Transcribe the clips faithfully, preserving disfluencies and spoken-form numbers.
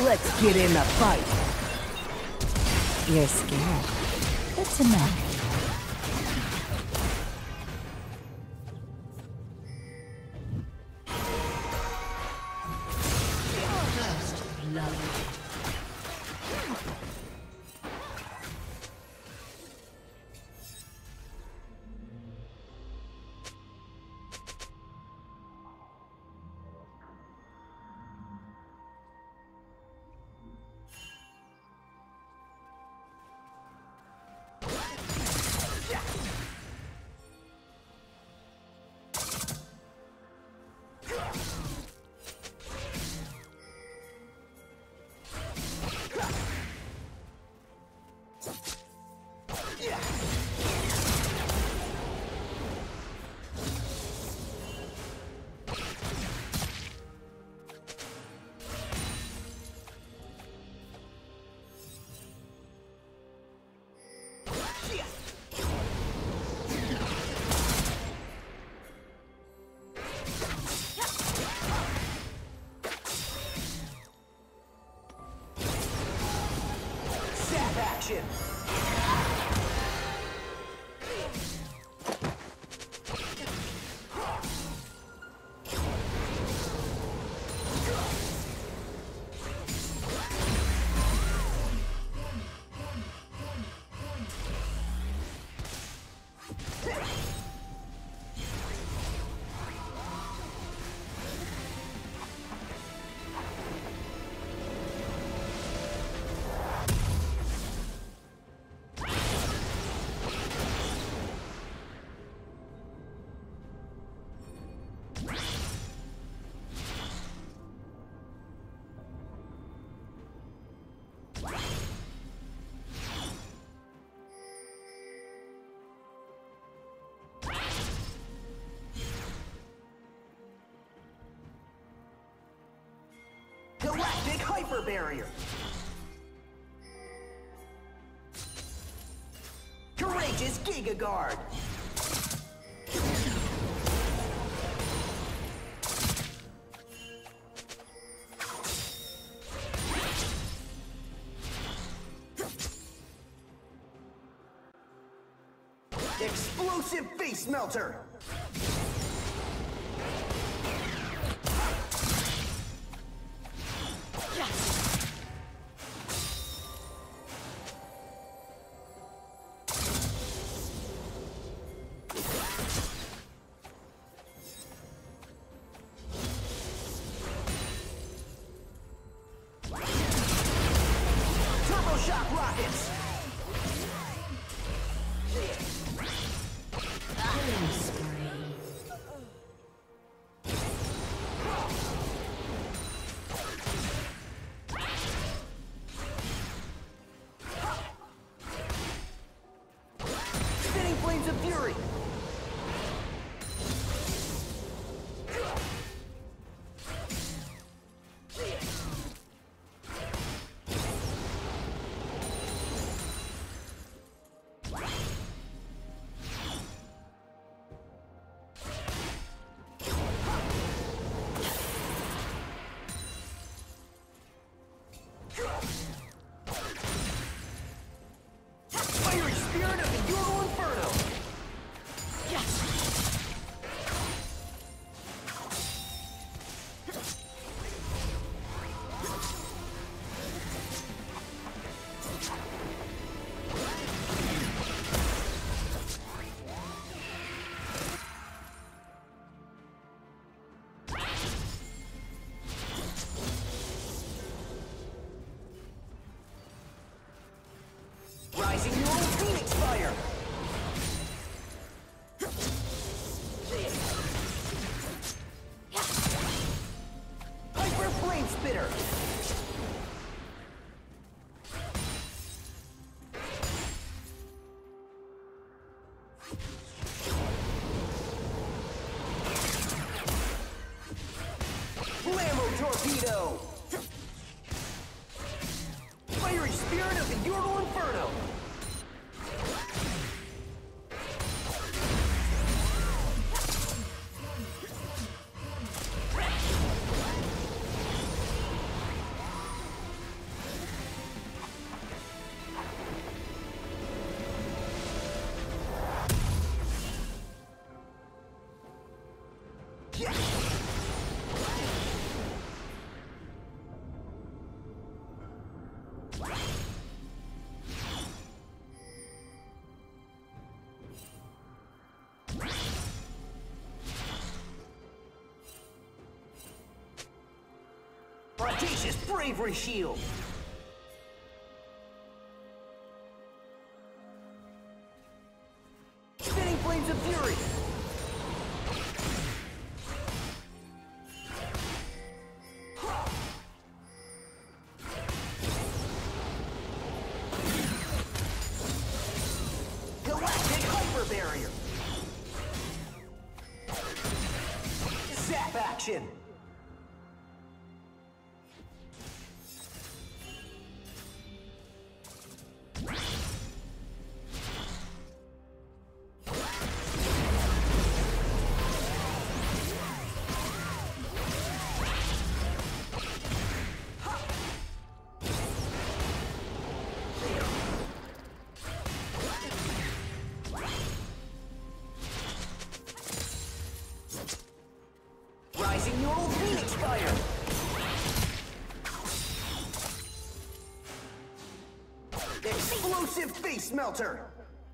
Let's get in the fight. You're scared. Good to know. First blood. Action! Galactic Hyper Barrier! Courageous Giga Guard! Explosive Face Melter! Shock rockets! Spinning flames of fury! Fiery Spirit of the Euro Inferno! Yes! Rising Neural Phoenix Fire! Hyper Flame Spitter! Flammo Torpedo! Fiery Spirit of the Euro Inferno! Audacious bravery shield. Spinning flames of fury. Galactic hyper barrier. Zap action. Rising neural phoenix fire. Explosive face melter.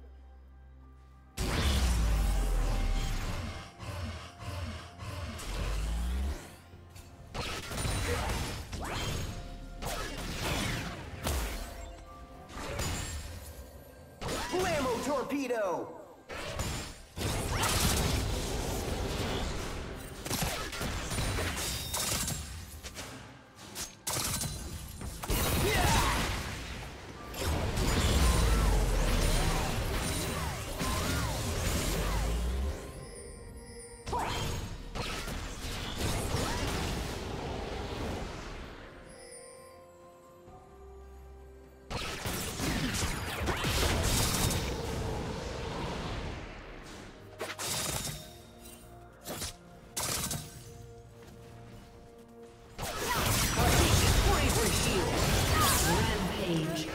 Blammo torpedo. Rampage.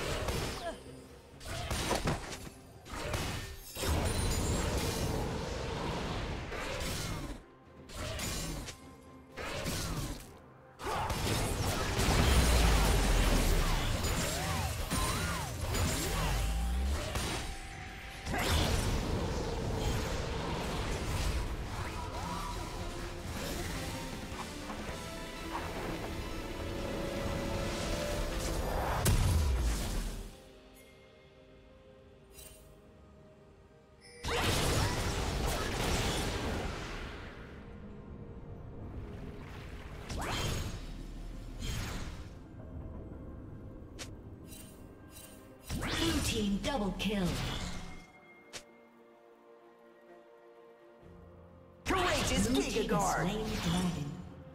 Blue team double kill. Courageous Blue team Giga Guard. slain the dragon.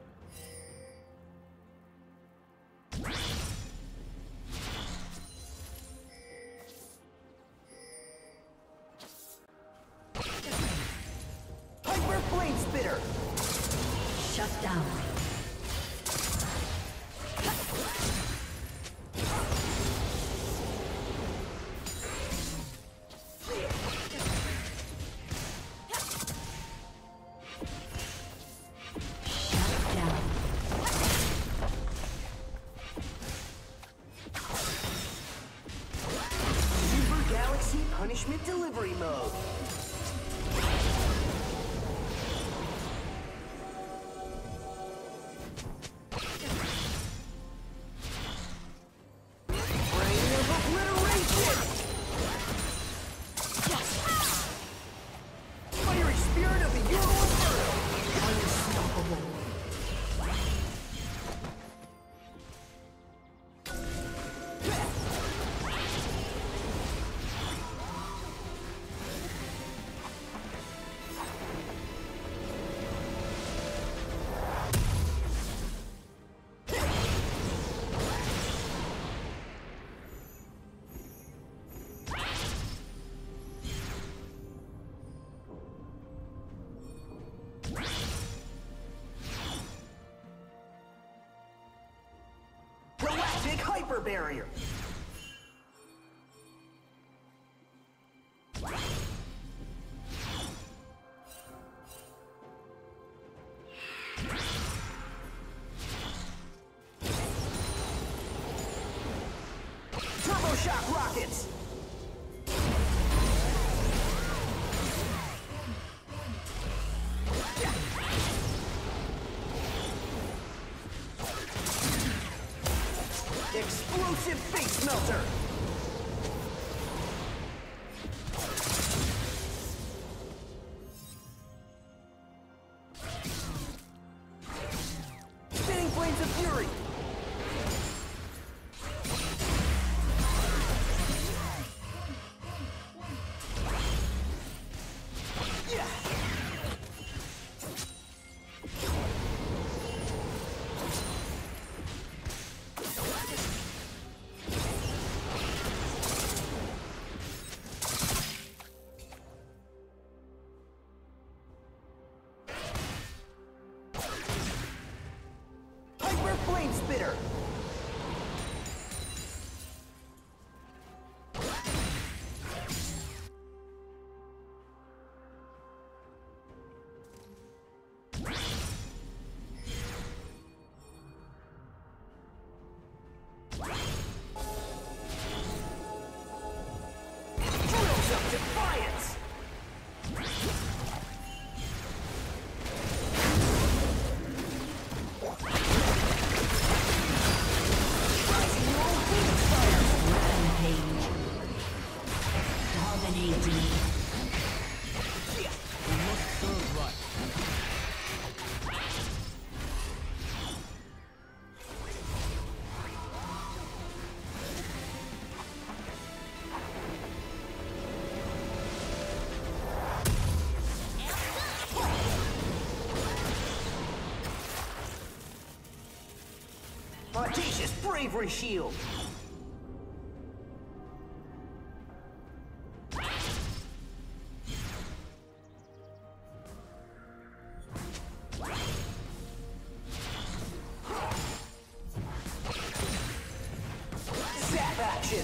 Hyper flame spitter. Shut down. Super Galaxy Punishment Delivery Mode. Brain of Obliteration! Fiery Spirit of the Euro Inferno! Unstoppable. Galactic Hyper Barrier! Turbo Shock Rockets! Explosive face melter! Spinning flames of fury! Flame spitter! Drills of defiance! Audacious bravery shield! Zap action!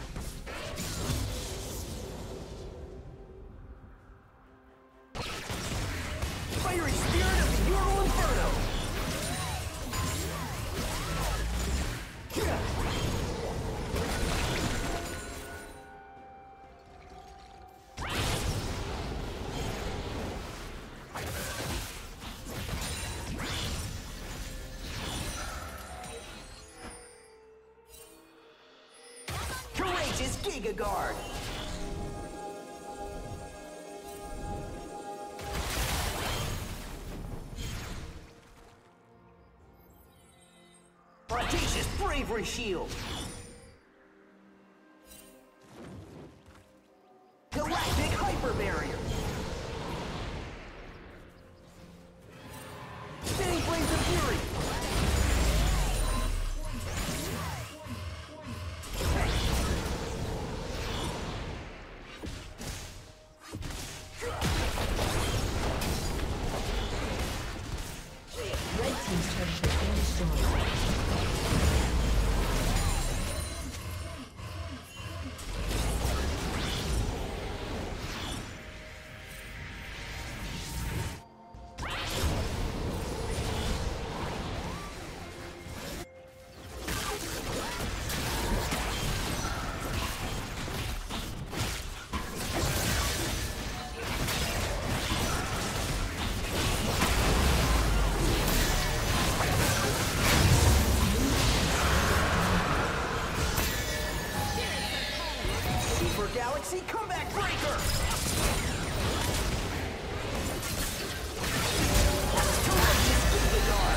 Fiery spirit of the Ural Inferno! Courageous Giga Guard! Audacious bravery shield! Galactic hyper barrier! Spinning flames of fury! Red team's turret has been destroyed. Galaxy Comeback Breaker! Courageous Giga Guard!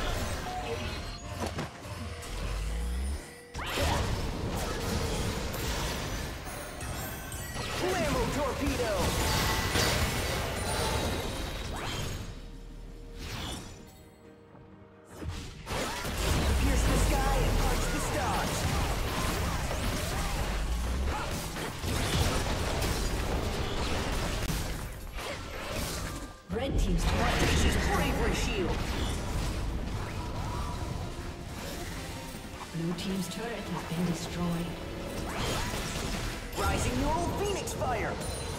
Flammo Torpedo! Pierce the sky and punch the stars! Red team's turret. Audacious bravery shield! Blue team's turret has been destroyed. Rising Neural Phoenix Fire!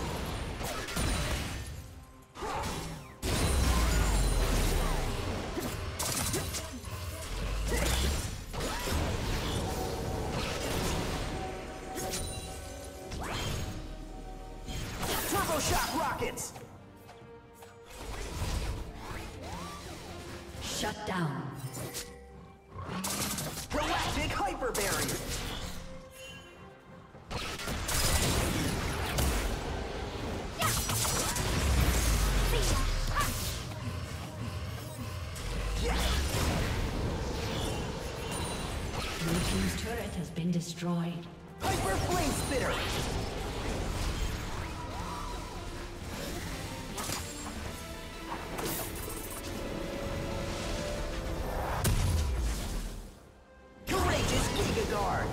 Turbo Shock Rockets! Shut down. Galactic Hyper hyper barrier. Blue team's turret has been destroyed. Hyper flame spitter. Courageous Giga Guard.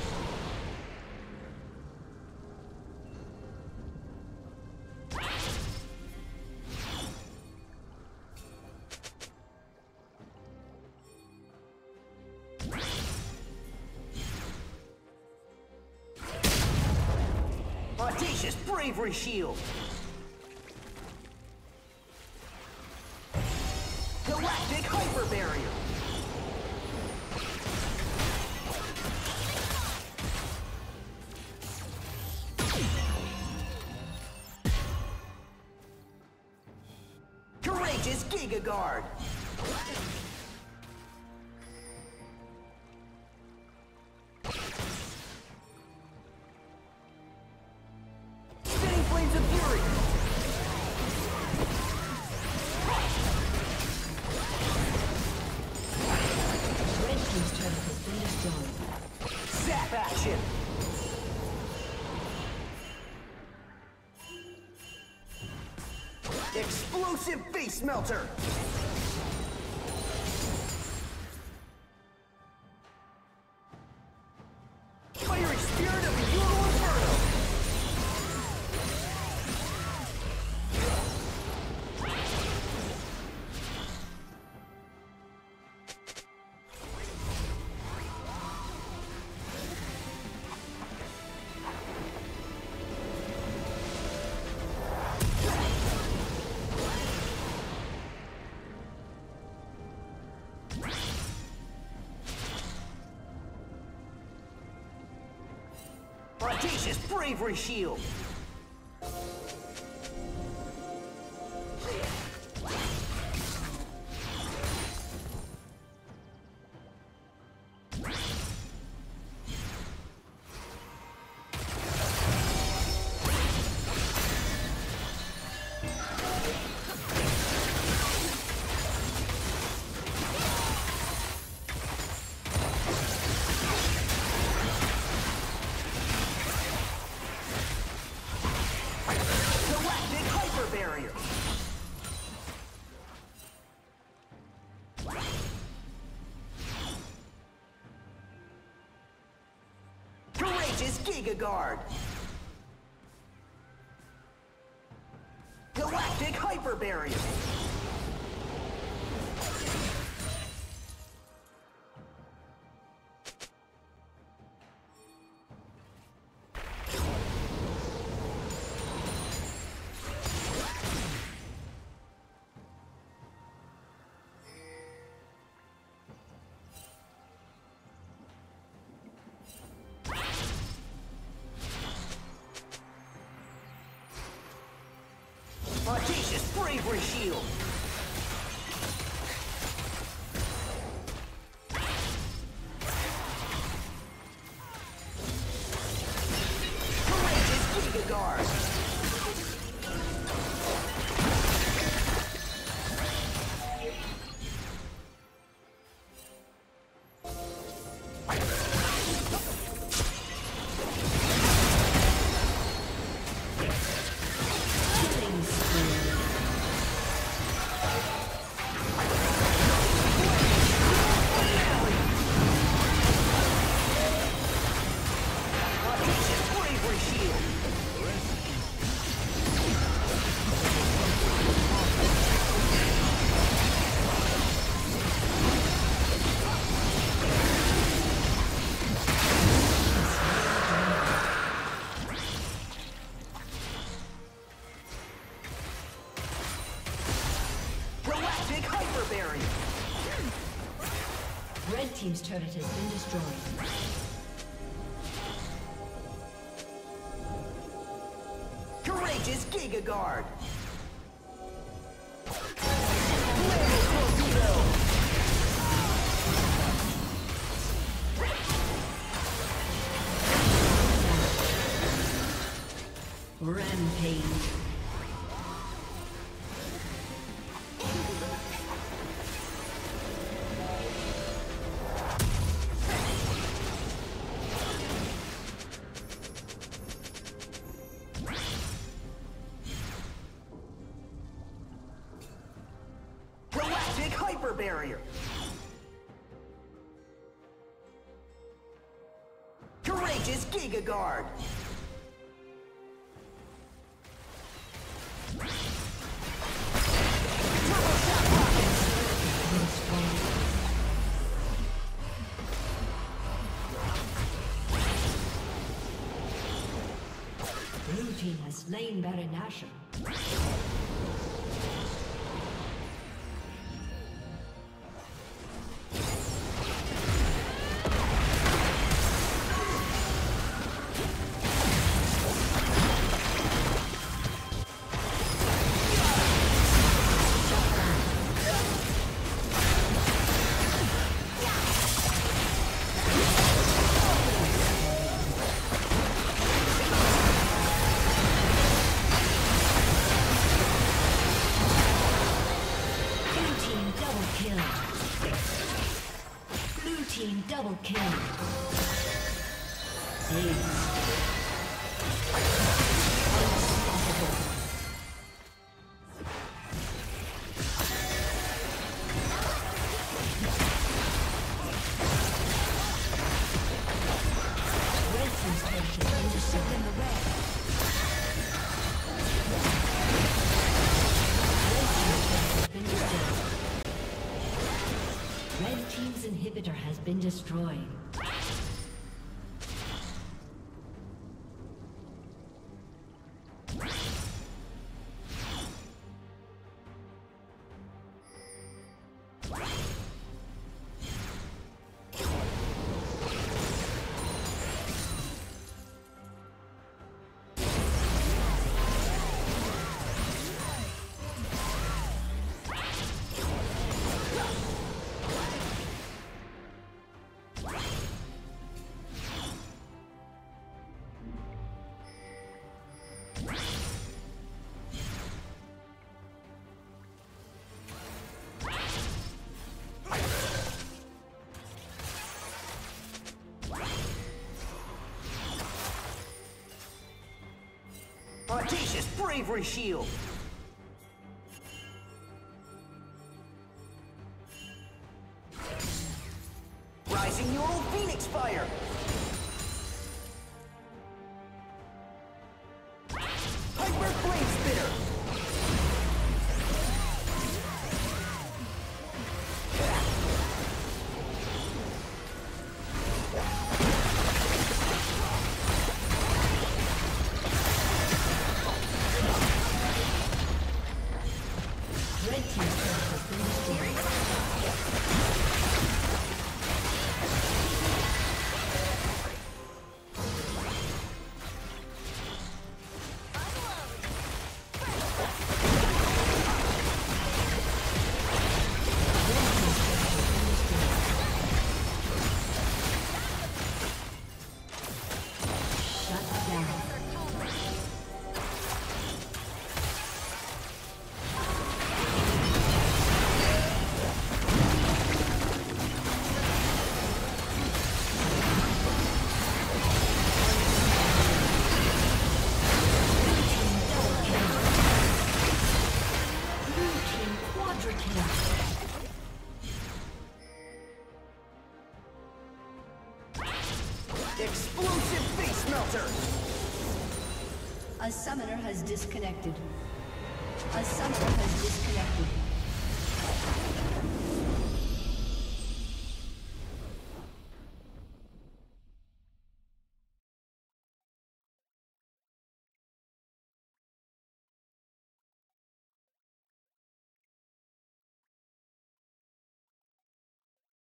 Audacious Bravery Shield. Galactic Hyper Barrier. Courageous Giga Guard. Spinning Flames of Fury. Red team's turret has been destroyed. Zap action. Explosive Face Melter. Fiery Spirit of the Euro Inferno. Audacious Bravery Shield. Galactic Hyper Barrier. Courageous Giga Guard. Galactic Hyper Barrier. Audacious Bravery Shield. Courageous Giga Guard. Audacious Bravery Shield. Galactic Hyper Barrier. Red team's turret has been destroyed. Courageous Giga Guard. Rampage. Galactic hyper barrier. Courageous Giga Guard. Blue team has slain Baron Nashor. Double kill. Red team's inhibitor has been destroyed. Audacious Bravery Shield! Rising Neural Phoenix Fire! Hyper Flame Spitter! Explosive Face Melter! A summoner has disconnected. A summoner has disconnected.